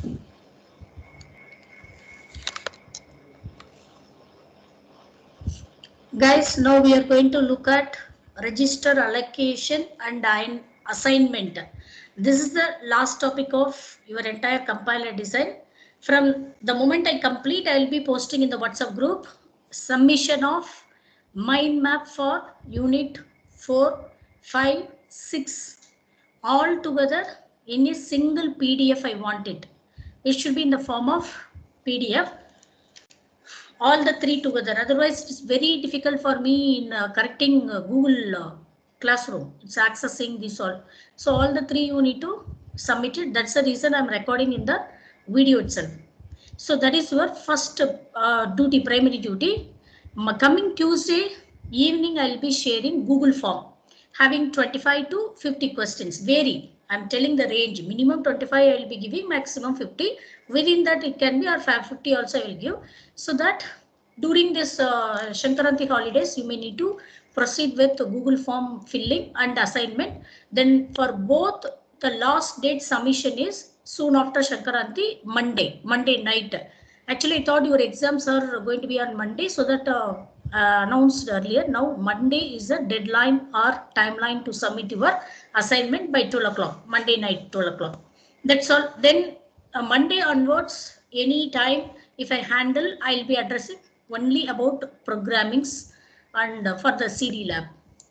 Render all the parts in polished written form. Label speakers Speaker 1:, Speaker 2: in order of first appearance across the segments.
Speaker 1: Guys, now we are going to look at register allocation and assignment. This is the last topic of your entire compiler design. From the moment I complete, I will be posting in the WhatsApp group submission of mind map for unit 4, 5, 6 all together in a single PDF. I want it. It should be in the form of PDF. All the three together. Otherwise, it's very difficult for me in correcting Google Classroom. It's accessing this all. So all the three you need to submit it. That's the reason I'm recording in the video itself. So that is your first duty, primary duty. Coming Tuesday evening, I'll be sharing Google form having 25 to 50 questions. Vary. I'm telling the range. Minimum 25 I will be giving, maximum 50. Within that it can be, or 50 also I will give. So that during this Shankaranti holidays, you may need to proceed with Google form filling and assignment. Then for both, the last date submission is soon after Shankaranti, Monday night. Actually, I thought your exams are going to be on Monday, so that announced earlier. Now Monday is a deadline or timeline to submit your assignment by 12 o'clock, Monday night 12 o'clock. That's all. Then Monday onwards, any time if I handle, I'll be addressing only about programmings and for the CD lab.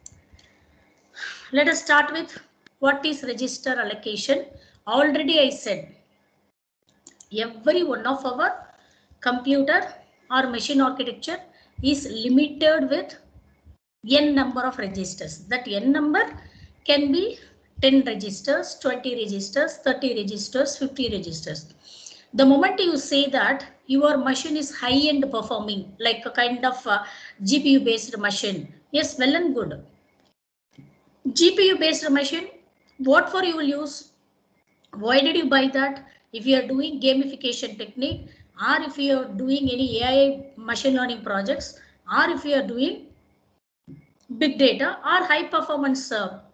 Speaker 1: Let us start with what is register allocation. Already I said every one of our computer or machine architecture is limited with n number of registers. That n number can be 10 registers, 20 registers, 30 registers, 50 registers. The moment you say that your machine is high-end performing, like a kind of GPU-based machine, yes, well and good. GPU-based machine, what for you will use? Why did you buy that? If you are doing gamification technique, or if you are doing any AI machine learning projects, or if you are doing big data or high performance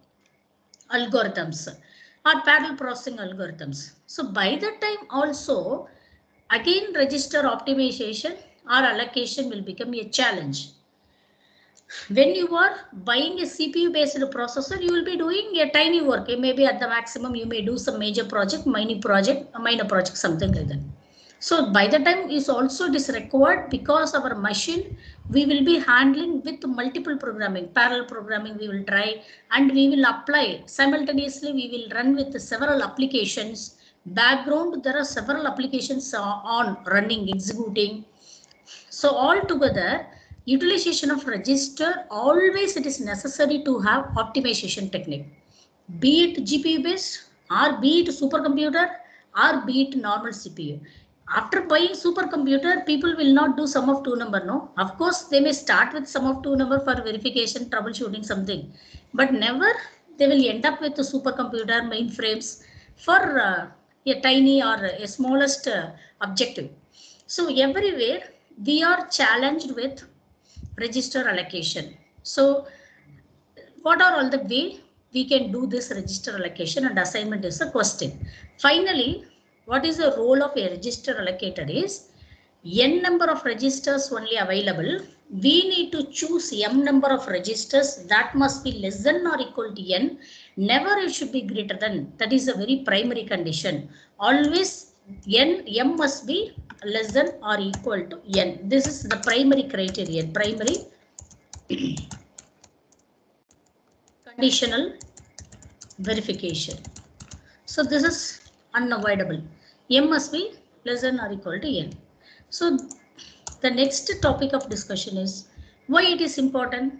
Speaker 1: algorithms or parallel processing algorithms. So by that time also, again register optimization or allocation will become a challenge. When you are buying a CPU based processor, you will be doing a tiny work. Maybe at the maximum you may do some major project, minor project, something like that. So by the time is also this required, because our machine we will be handling with multiple programming, parallel programming we will try, and we will apply simultaneously. We will run with several applications. Background, there are several applications on running, executing. So all together, utilization of register, always it is necessary to have optimization technique, be it GPU based or be it supercomputer or be it normal CPU. After buying supercomputer, people will not do sum of two number, no. Of course, they may start with sum of two number for verification, troubleshooting something, but never they will end up with the supercomputer mainframes for a tiny or a smallest objective. So everywhere we are challenged with register allocation. So what are all the way we can do this register allocation and assignment is a question. Finally, what is the role of a register allocator is n number of registers only available. We need to choose m number of registers that must be less than or equal to n. Never it should be greater than. That is a very primary condition. Always m must be less than or equal to n. This is the primary criterion. Primary conditional verification. So this is unavoidable. M must be less than or equal to n. So the next topic of discussion is why it is important.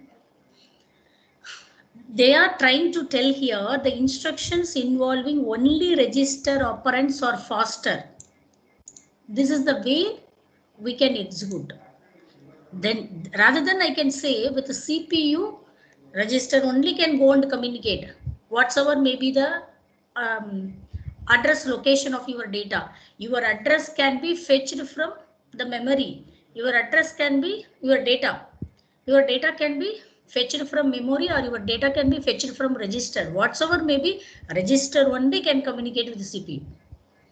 Speaker 1: They are trying to tell here the instructions involving only register operands are faster. This is the way we can execute. Then rather than I can say with the CPU, register only can go and communicate. Whatsoever may be the address location of your data. Your address can be fetched from the memory. Your address can be your data. Your data can be fetched from memory or your data can be fetched from register. Whatsoever may be, register only can communicate with the CPU.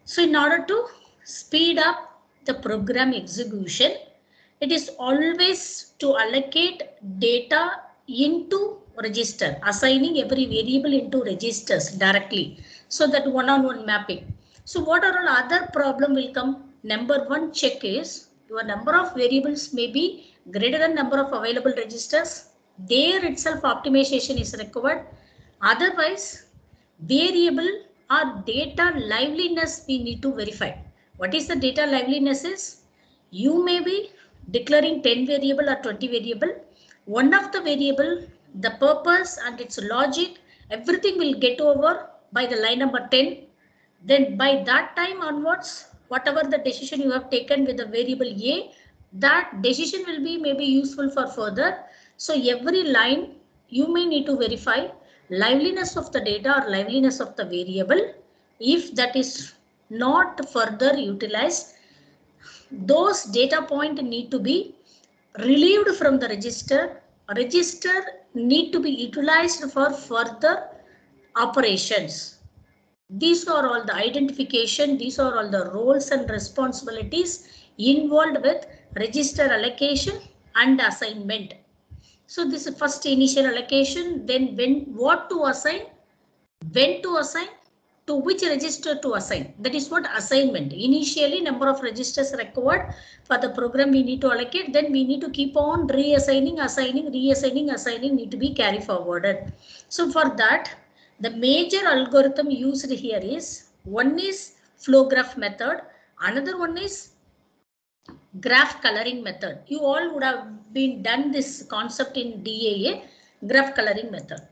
Speaker 1: So in order to speed up the program execution, it is always to allocate data into register, assigning every variable into registers directly, so that one-on-one mapping. So what are all other problem will come? Number one check is your number of variables may be greater than number of available registers. There itself optimization is required. Otherwise, variable or data liveliness we need to verify. What is the data liveliness is? You may be declaring 10 variable or 20 variable. One of the variable, the purpose and its logic, everything will get over by the line number 10. Then by that time onwards, whatever the decision you have taken with the variable A, that decision will be maybe useful for further. So every line you may need to verify liveliness of the data or liveliness of the variable. If that is not further utilized, those data point need to be relieved from the register. Register need to be utilized for further operations. These are all the identification, these are all the roles and responsibilities involved with register allocation and assignment. So this is first initial allocation, then what to assign, when to assign, to which register to assign. That is what assignment. Initially number of registers required for the program we need to allocate, then we need to keep on reassigning, assigning, need to be carry forwarded. So for that, the major algorithm used here is, one is flow graph method, another one is graph coloring method. You all would have been done this concept in DAA, graph coloring method.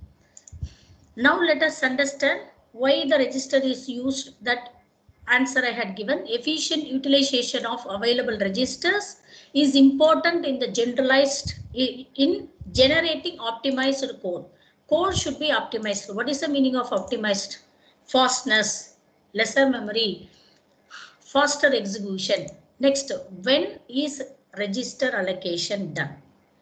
Speaker 1: Now let us understand why the register is used. That answer I had given. Efficient utilization of available registers is important in the generalized, in generating optimized code. Code should be optimized. What is the meaning of optimized? Fastness, lesser memory, faster execution. Next, when is register allocation done?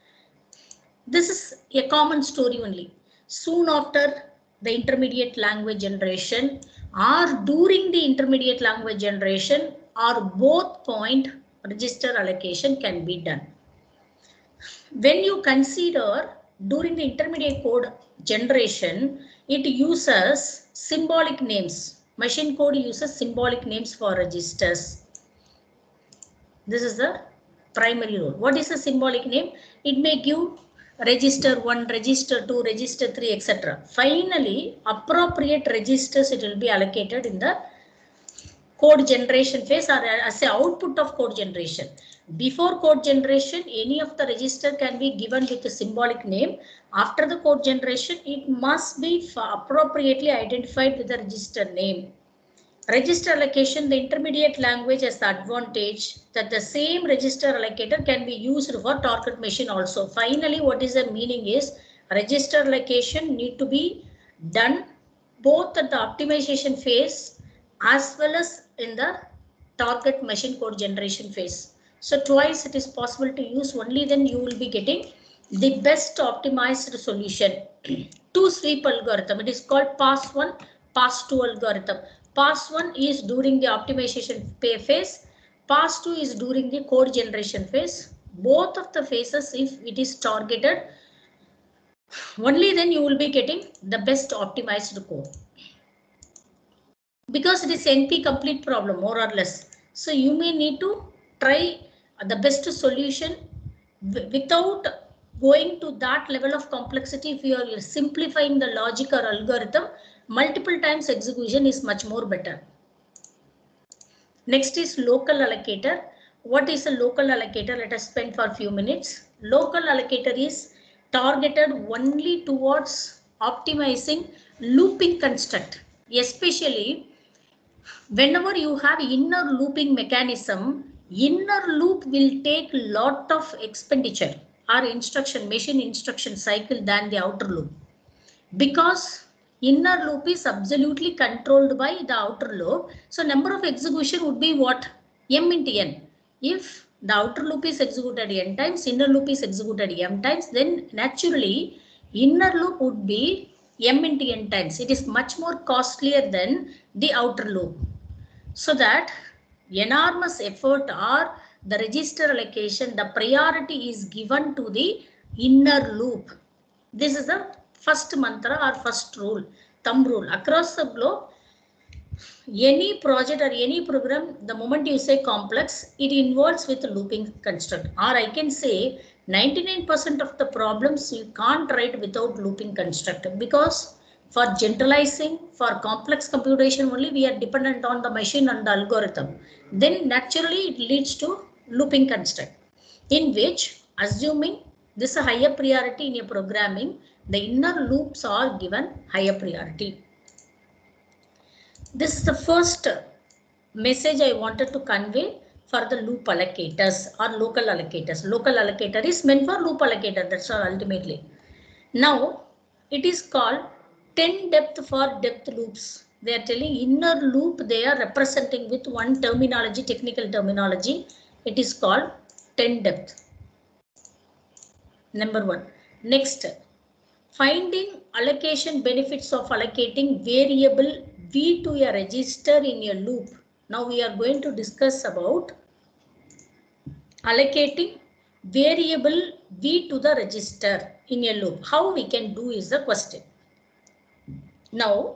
Speaker 1: This is a common story only. Soon after the intermediate language generation or during the intermediate language generation or both point, register allocation can be done. When you consider during the intermediate code generation, it uses symbolic names. Machine code uses symbolic names for registers. This is the primary role. What is a symbolic name? It may give register 1, register 2, register 3, etc. Finally, appropriate registers it will be allocated in the code generation phase or as a output of code generation. Before code generation, any of the register can be given with a symbolic name. After the code generation, it must be appropriately identified with the register name. Register allocation, the intermediate language has the advantage that the same register allocator can be used for target machine also. Finally, what is the meaning is register allocation need to be done both at the optimization phase as well as in the target machine code generation phase. So twice it is possible to use, only then you will be getting the best optimized solution. Two-sweep algorithm. It is called pass 1, pass 2 algorithm. Pass 1 is during the optimization phase. Pass 2 is during the code generation phase. Both of the phases, if it is targeted, only then you will be getting the best optimized code. Because it is NP complete problem, more or less. So you may need to try the best solution without going to that level of complexity. If you are simplifying the logic or algorithm, multiple times execution is much more better. Next is local allocator. What is a local allocator? Let us spend for a few minutes. Local allocator is targeted only towards optimizing looping construct, especially whenever you have inner looping mechanism. Inner loop will take lot of expenditure or machine instruction cycle than the outer loop, because inner loop is absolutely controlled by the outer loop. So number of execution would be what? M into n. If the outer loop is executed n times, inner loop is executed m times, then naturally inner loop would be m into n times. It is much more costlier than the outer loop. So that enormous effort or the register allocation, the priority is given to the inner loop. This is the first mantra or first rule, thumb rule. Across the globe, any project or any program, the moment you say complex, it involves with looping construct. Or I can say 99% of the problems you can't write without looping construct, because for generalizing, for complex computation only, we are dependent on the machine and the algorithm. Then naturally it leads to looping construct, in which, assuming this is a higher priority in your programming, the inner loops are given higher priority. This is the first message I wanted to convey for the loop allocators or local allocators. Local allocator is meant for loop allocator, that's all ultimately. Now, it is called 10 depth for depth loops. They are telling inner loop, they are representing with one terminology, technical terminology. It is called 10 depth. Number one. Next, finding allocation benefits of allocating variable V to a register in a loop. Now we are going to discuss about allocating variable V to the register in a loop. How we can do is the question. Now,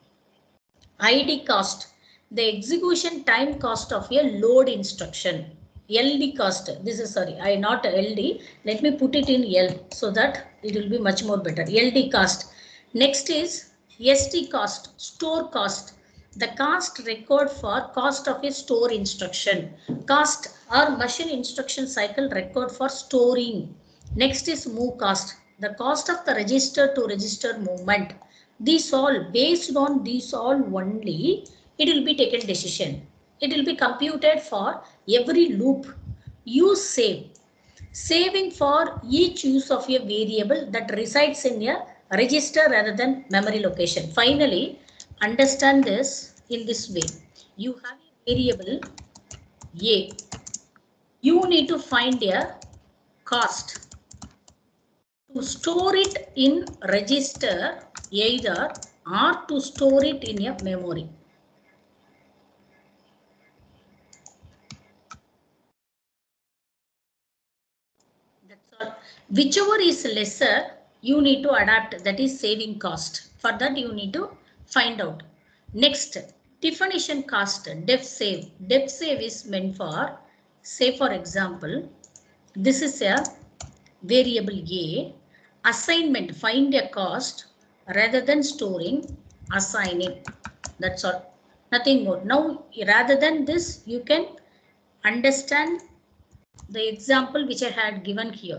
Speaker 1: ID cost, the execution time cost of a load instruction. LD cost, this is sorry, I not LD, let me put it in L so that it will be much more better. LD cost. Next is ST cost, store cost, the cost record for cost of a store instruction. Cost or machine instruction cycle record for storing. Next is move cost, the cost of the register to register movement. These all, based on these all only, it will be taken decision. It will be computed for every loop. Use save. Saving for each use of a variable that resides in a register rather than memory location. Finally, understand this in this way. You have a variable A. You need to find a cost to store it in register either or to store it in a memory. That's all. Whichever is lesser, you need to adapt, that is saving cost. For that you need to find out. Next, definition cost, def save. Def save is meant for, say for example, this is a variable A, assignment, find a cost rather than storing, assigning. That's all, nothing more. Now rather than this, you can understand the example which I had given here.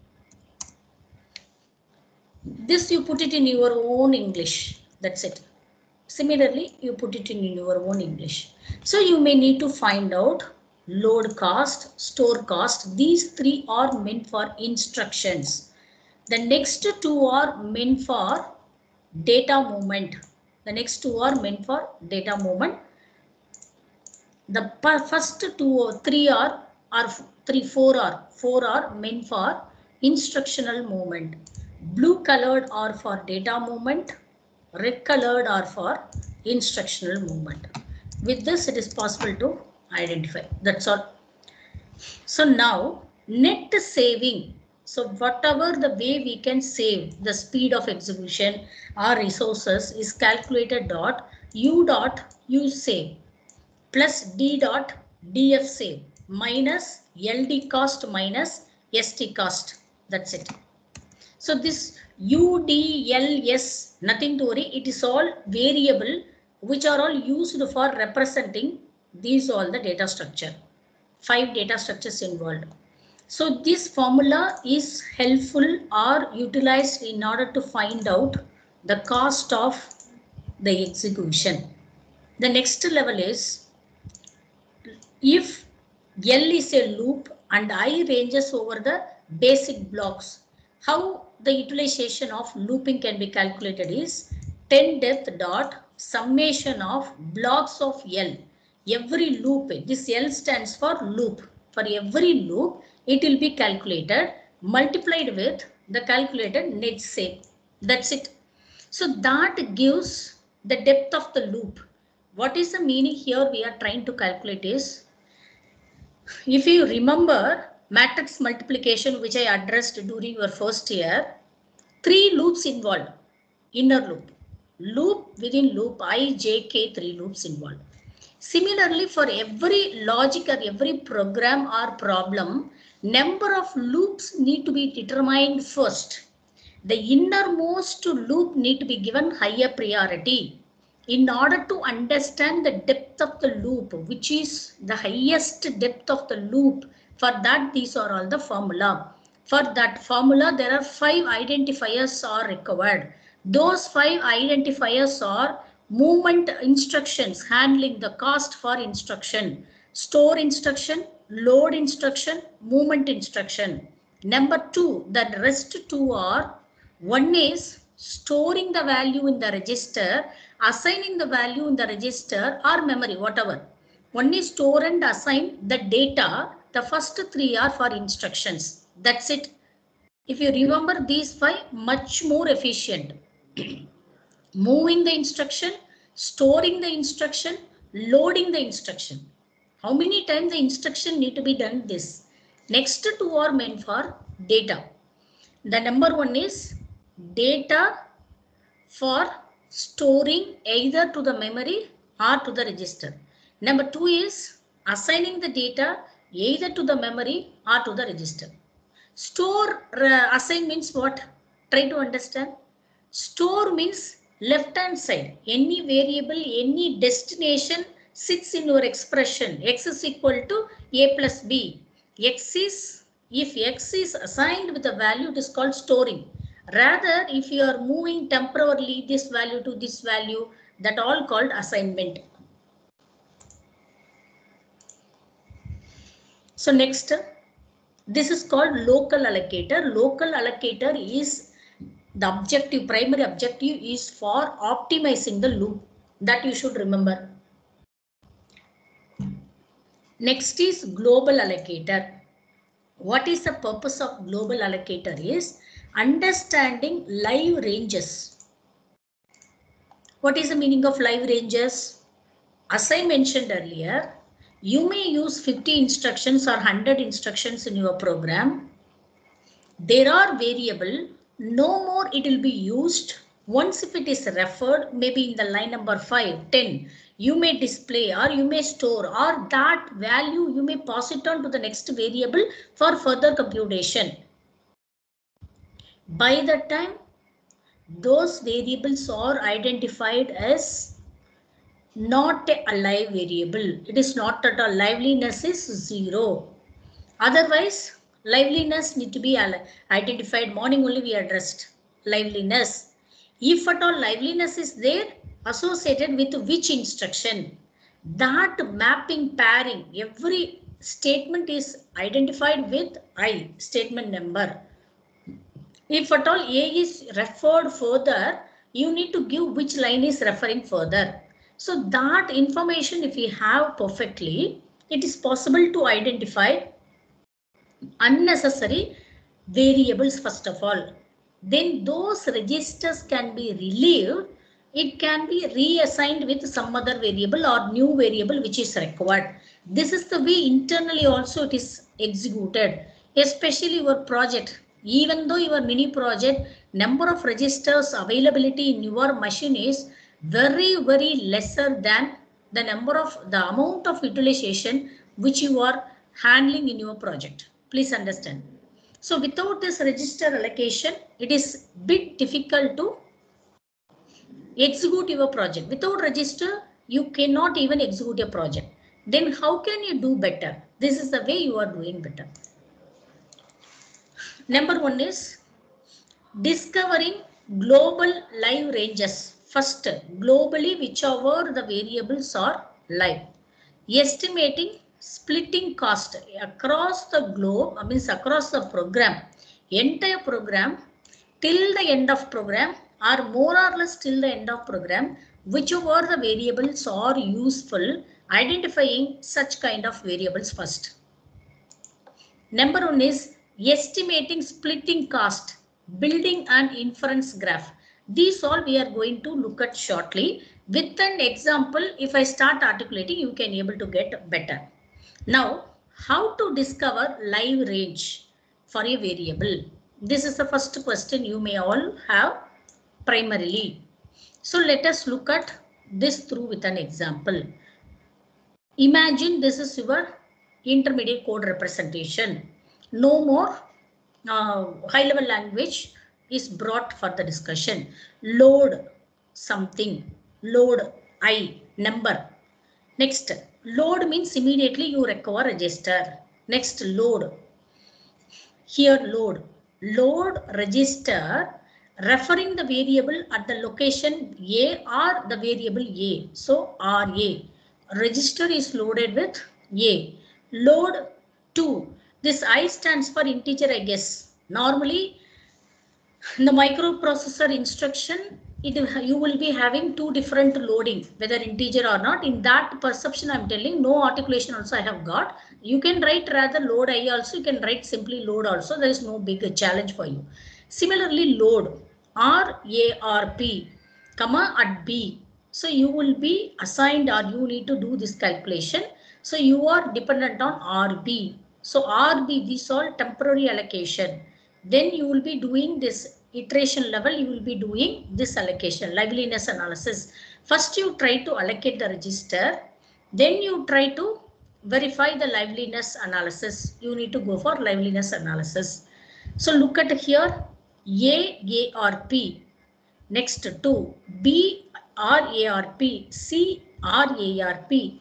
Speaker 1: This you put it in your own English, that's it. Similarly, you put it in your own English. So you may need to find out load cost, store cost. These three are meant for instructions. The next two are meant for data movement. The next two are meant for data movement. The first two or three are four are meant for instructional movement. Blue colored are for data movement. Red colored are for instructional movement. With this, it is possible to identify. That's all. So now net saving. So whatever the way we can save the speed of execution or resources is calculated dot u save plus d dot df save minus ld cost minus st cost. That's it. So this UDLS, nothing to worry, it is all variable which are all used for representing these all the data structure. 5 data structures involved. So this formula is helpful or utilized in order to find out the cost of the execution. The next level is, if L is a loop and I ranges over the basic blocks, how the utilization of looping can be calculated is 10 depth dot summation of blocks of L. Every loop, this L stands for loop. For every loop, it will be calculated, multiplied with the calculated net save. That's it. So that gives the depth of the loop. What is the meaning here we are trying to calculate is, if you remember matrix multiplication, which I addressed during your first year, 3 loops involved, inner loop, loop within loop, I, J, K, 3 loops involved. Similarly, for every logic or every program or problem, number of loops need to be determined first. The innermost loop need to be given higher priority. In order to understand the depth of the loop, which is the highest depth of the loop, for that these are all the formula. For that formula, there are 5 identifiers are required. Those 5 identifiers are movement instructions, handling the cost for instruction, store instruction, load instruction, movement instruction. Number 2, the rest 2 are, one is storing the value in the register, assigning the value in the register or memory, whatever. One is store and assign the data. The first 3 are for instructions. That's it. If you remember these 5, much more efficient. Moving the instruction, storing the instruction, loading the instruction. How many times the instruction need to be done this? Next 2 are meant for data. The number 1 is data for storing either to the memory or to the register. Number 2 is assigning the data either to the memory or to the register. Store assign means what? Try to understand. Store means left hand side. Any variable, any destination sits in your expression. X is equal to A plus B. If X is assigned with a value, it is called storing. Rather, if you are moving temporarily this value to this value, that all called assignment. So next, this is called local allocator. Local allocator is the objective, primary objective is for optimizing the loop. That you should remember. Next is global allocator. What is the purpose of global allocator is understanding live ranges. What is the meaning of live ranges? As I mentioned earlier, you may use 50 instructions or 100 instructions in your program. There are variable, no more it will be used. Once if it is referred, maybe in the line number 5, 10, you may display or you may store, or that value you may pass it on to the next variable for further computation. By the time those variables are identified as not a live variable, it is not at all, liveliness is 0. Otherwise, liveliness need to be identified. Morning only we addressed liveliness. If at all liveliness is there, associated with which instruction, that mapping pairing, every statement is identified with I, statement number. If at all A is referred further, you need to give which line is referring further. So that information, if we have perfectly, it is possible to identify unnecessary variables first of all. Then those registers can be relieved. It can be reassigned with some other variable or new variable which is required. This is the way internally also it is executed, especially your project. Even though your mini project number of registers availability in your machine is very lesser than the amount of utilization which you are handling in your project. Please understand. So without this register allocation, it is bit difficult to execute your project. Without register, you cannot even execute a project. Then how can you do better? This is the way you are doing better. Number 1 is discovering global live ranges. First, globally, whichever the variables are live. Estimating splitting cost across the globe, means across the program, entire program till the end of program, or more or less till the end of program, whichever the variables are useful, identifying such kind of variables first. Number 1 is estimating splitting cost, building an inference graph. These all we are going to look at shortly. With an example, if I start articulating, you can able to get better. Now, how to discover live range for a variable? This is the first question you may all have primarily. So let us look at this through with an example. Imagine this is your intermediate code representation. No more high-level language is brought for the discussion. Load something, load I, number. Next, load means immediately you require register. Next, load. Here, load register referring the variable at the location A or the variable A. So, RA. Register is loaded with A. Load 2. This I stands for integer, I guess. Normally, in the microprocessor instruction, you will be having two different loading, whether integer or not. In that perception, I'm telling no articulation also I have got. You can write rather load I also, you can write simply load also. There is no big challenge for you. Similarly, load RARP, comma at B. So you will be assigned or you need to do this calculation. So you are dependent on RB. So RB, this all temporary allocation. Then you will be doing this iteration level, you will be doing this allocation, liveliness analysis. First you try to allocate the register, then you try to verify the liveliness analysis. You need to go for liveliness analysis. So look at here, AARP, next to BRARP, CRARP,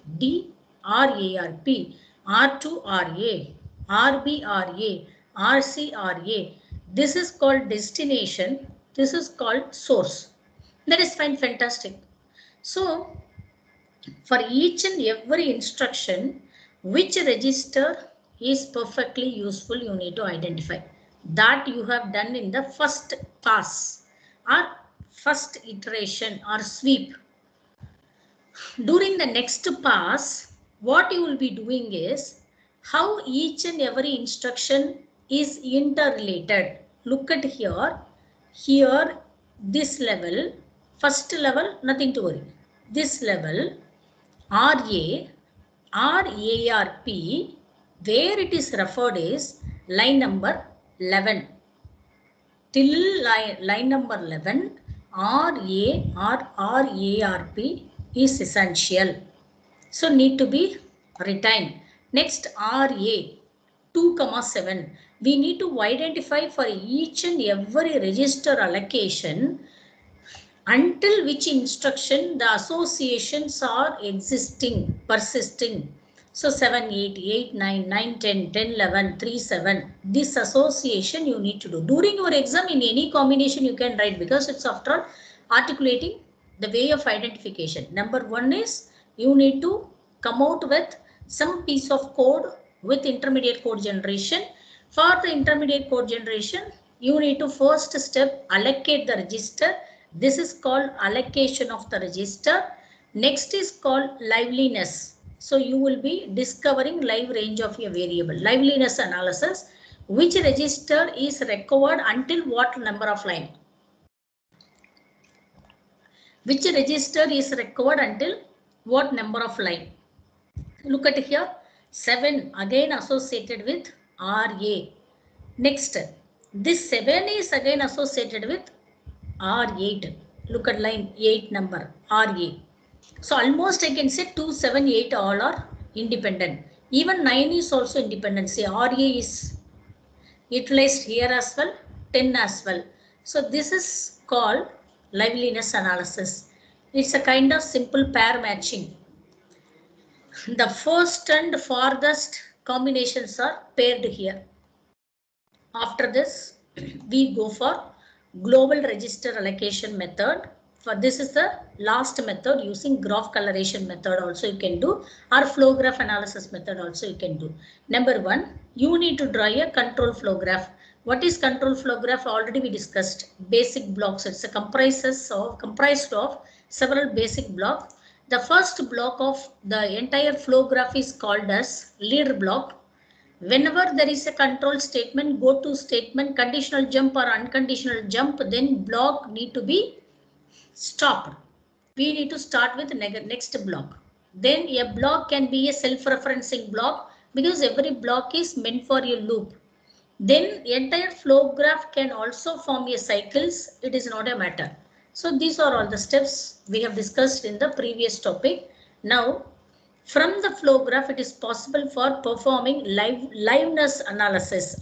Speaker 1: DRARP, R2RA, RBRA, RCRA. This is called destination. This is called source. That is fine, fantastic. So, for each and every instruction, which register is perfectly useful, you need to identify. That you have done in the first pass or first iteration or sweep. During the next pass, what you will be doing is how each and every instruction is interrelated. Look at here. Here, this level, first level, nothing to worry. This level, RA, RARP, where it is referred is line number 11. Till line number 11, RARP is essential. So need to be retained. Next, RA 2,7. We need to identify for each and every register allocation until which instruction the associations are existing, persisting. So 7, 8, 8, 9, 9, 10, 10, 11, 3, 7. This association you need to do. During your exam, in any combination you can write because it's after all articulating the way of identification. Number 1 is you need to come out with some piece of code with intermediate code generation. For the intermediate code generation, you need to first step allocate the register. This is called allocation of the register. Next is called liveliness. So you will be discovering live range of your variable. Liveliness analysis, which register is required until what number of line. Which register is required until what number of line. Look at here, 7 again associated with RA. Next, this 7 is again associated with R8. Look at line 8 number, RA. So almost I can say 2, 7, 8 all are independent. Even 9 is also independent. See, RA is utilized here as well, 10 as well. So this is called liveliness analysis. It's a kind of simple pair matching. The first and farthest combinations are paired here. After this, we go for global register allocation method. For this is the last method using graph coloration method also you can do, or flow graph analysis method also you can do. Number 1, you need to draw a control flow graph. What is control flow graph? Already we discussed. Basic blocks. It's a comprised of several basic blocks. The first block of the entire flow graph is called as lead block. Whenever there is a control statement, go to statement, conditional jump or unconditional jump, then block need to be stopped. we need to start with next block. Then a block can be a self-referencing block because every block is meant for a loop. Then entire flow graph can also form a cycles. It is not a matter. So these are all the steps we have discussed in the previous topic. Now, from the flow graph, it is possible for performing liveness analysis.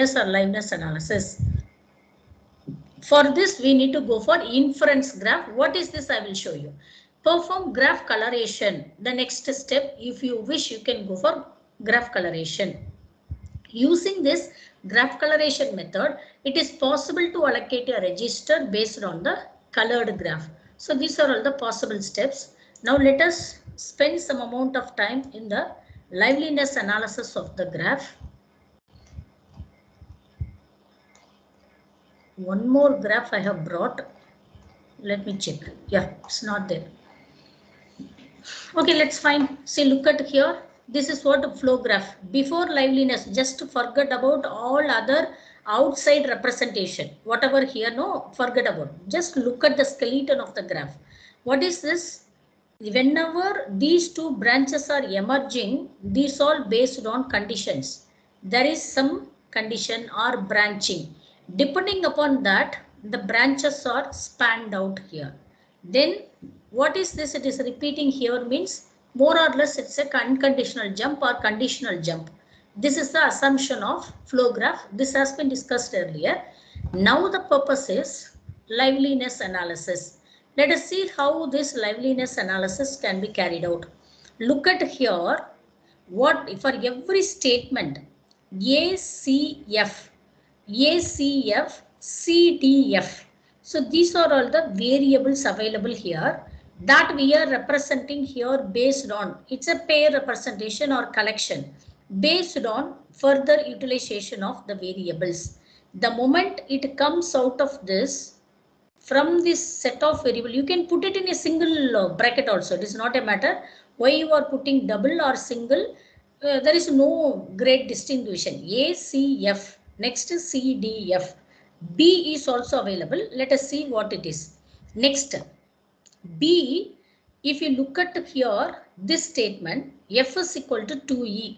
Speaker 1: For this, we need to go for inference graph. What is this? I will show you. Perform graph coloration. The next step, if you wish, you can go for graph coloration. Using this graph coloration method, it is possible to allocate a register based on the colored graph. So these are all the possible steps. Now let us spend some amount of time in the liveliness analysis of the graph. One more graph I have brought. Let me check. Yeah, it's not there. Okay, let's find. See, look at here. This is what a flow graph. Before liveliness, just forget about all other outside representation. Whatever here, no, forget about. Just look at the skeleton of the graph. What is this? Whenever these two branches are emerging, these all based on conditions. There is some condition or branching. Depending upon that, the branches are spanned out here. Then what is this? It is repeating here means more or less it's a unconditional jump or conditional jump. This is the assumption of flow graph. This has been discussed earlier. Now the purpose is liveliness analysis. Let us see how this liveliness analysis can be carried out. Look at here. What for every statement ACF, CDF. So these are all the variables available here that we are representing here based on, it's a pair representation or collection based on further utilization of the variables. The moment it comes out of this, from this set of variable, you can put it in a single bracket also. It is not a matter why you are putting double or single. There is no great distinction. ACF, next is CDF. B is also available. Let us see what it is. Next, B, if you look at here, this statement, F is equal to 2E.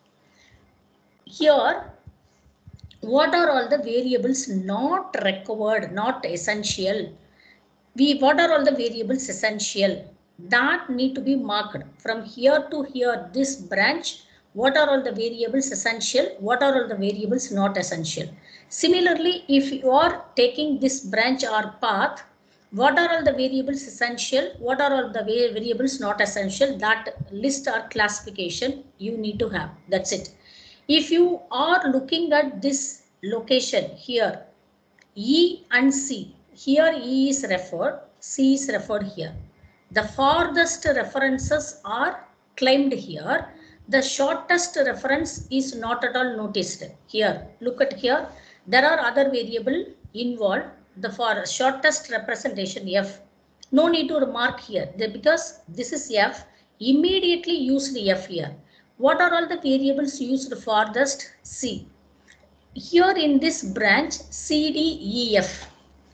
Speaker 1: Here, what are all the variables not required, not essential? What are all the variables essential? That need to be marked. From here to here, this branch, what are all the variables essential? What are all the variables not essential? Similarly, if you are taking this branch or path, what are all the variables essential? What are all the variables not essential? That list or classification you need to have. That's it. If you are looking at this location here, E and C, here E is referred, C is referred here. The farthest references are claimed here. The shortest reference is not at all noticed here. Look at here. There are other variable involved. The for shortest representation F. No need to mark here because this is F. Immediately used F here. What are all the variables used farthest? C. Here in this branch CDEF,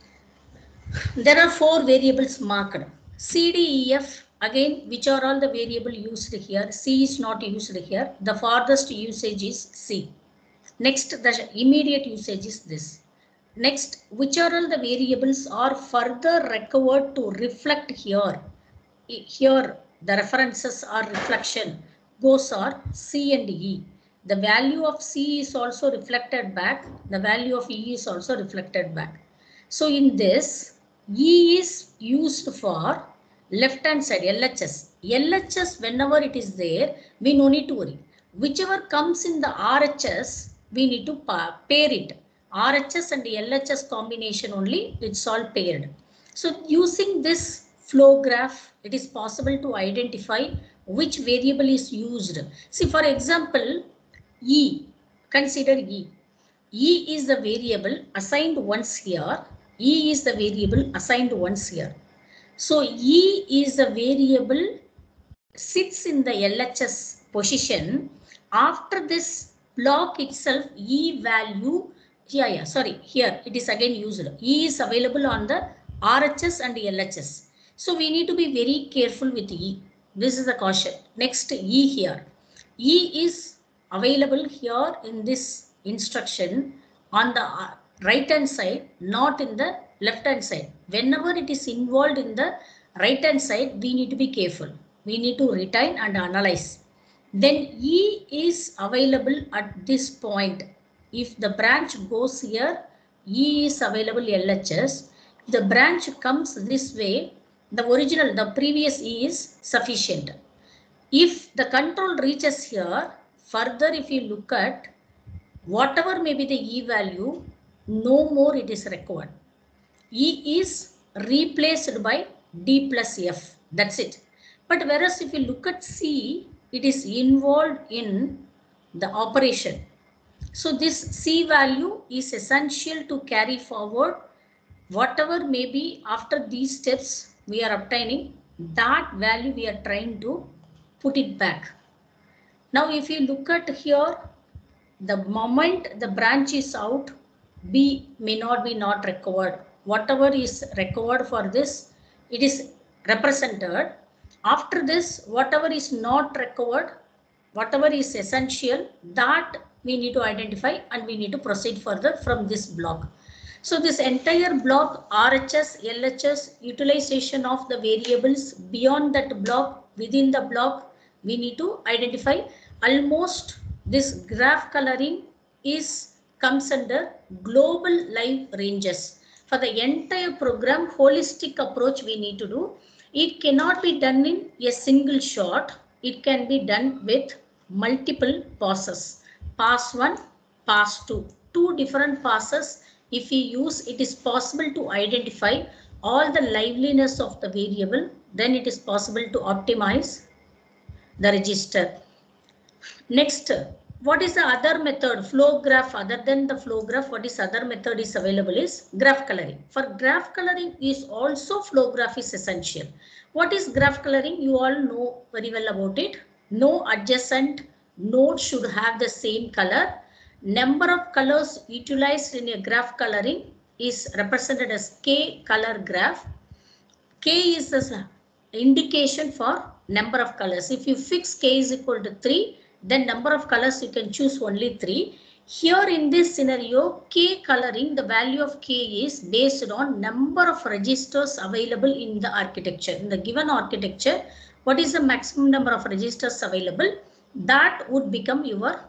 Speaker 1: there are 4 variables marked. CDEF, again, which are all the variable used here? C is not used here. The farthest usage is C. Next, the immediate usage is this. Next, which are all the variables are further required to reflect here? Here, the references are reflection. Those are C and E. The value of C is also reflected back. The value of E is also reflected back. So in this, E is used for left hand side, LHS. LHS, whenever it is there, we no need to worry. Whichever comes in the RHS, we need to pair it. RHS and LHS combination only, it's all paired. So using this flow graph, it is possible to identify which variable is used. See, for example, E, consider E. E is the variable assigned once here. E is the variable assigned once here. So E is the variable sits in the LHS position. After this block itself, E value, here it is again used. E is available on the RHS and LHS. So we need to be very careful with E. This is the caution. Next, E here. E is available here in this instruction on the right hand side, not in the left hand side. Whenever it is involved in the right hand side, we need to be careful. We need to retain and analyze. Then E is available at this point. If the branch goes here, E is available LHS. If the branch comes this way, the previous E is sufficient. If the control reaches here, further if you look at whatever may be the E value, no more it is required. E is replaced by D plus F. That's it. But whereas if you look at C, it is involved in the operation. So this C value is essential to carry forward whatever may be after these steps we are obtaining, that value we are trying to put it back. Now if you look at here, the moment the branch is out, B may not be not recovered. Whatever is recovered for this, it is represented. After this, whatever is not recovered, whatever is essential, that we need to identify and we need to proceed further from this block. So this entire block, RHS, LHS, utilization of the variables beyond that block, within the block, we need to identify. Almost this graph coloring comes under global live ranges. For the entire program, holistic approach we need to do. It cannot be done in a single shot. It can be done with multiple passes. Pass 1, pass 2. Two different passes. If we use, it is possible to identify all the liveliness of the variable. Then it is possible to optimize the register. Next, what is the other method? Flow graph. Other than the flow graph, what is other method is available is graph coloring. For graph coloring is also flow graph is essential. What is graph coloring? You all know very well about it. No adjacent node should have the same color. Number of colors utilized in a graph coloring is represented as K color graph. K is the indication for number of colors. If you fix K is equal to 3, then number of colors you can choose only 3. Here in this scenario, K coloring, the value of K is based on number of registers available in the architecture. In the given architecture, what is the maximum number of registers available? That would become your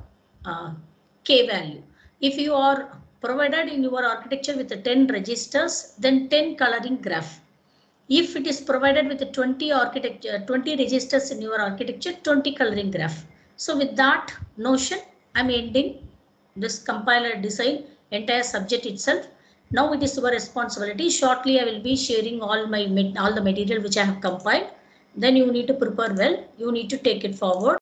Speaker 1: K value. If you are provided in your architecture with 10 registers, then 10 coloring graph. If it is provided with 20 registers in your architecture, 20 coloring graph. So with that notion, I'm ending this compiler design entire subject itself. Now it is your responsibility. Shortly, I will be sharing all the material which I have compiled. Then you need to prepare well. You need to take it forward.